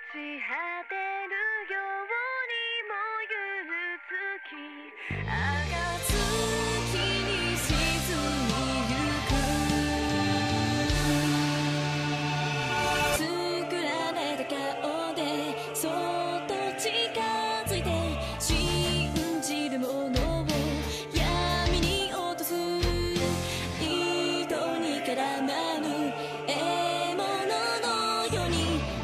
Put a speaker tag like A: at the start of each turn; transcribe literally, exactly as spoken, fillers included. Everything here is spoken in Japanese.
A: ち果てるように燃ゆる月暁に沈みゆく作られた顔でそっと近づいて信じるものを闇に落とす糸に絡まぬ獲物のように